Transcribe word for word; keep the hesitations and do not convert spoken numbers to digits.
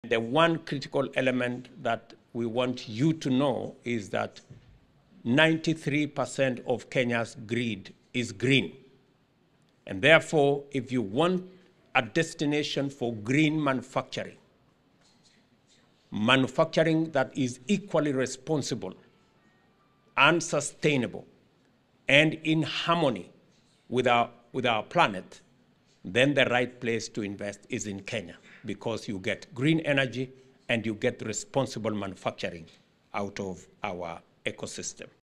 The one critical element that we want you to know is that ninety-three percent of Kenya's grid is green. And therefore, if you want a destination for green manufacturing, manufacturing that is equally responsible and sustainable and in harmony with our, with our planet, then the right place to invest is in Kenya, because you get green energy and you get responsible manufacturing out of our ecosystem.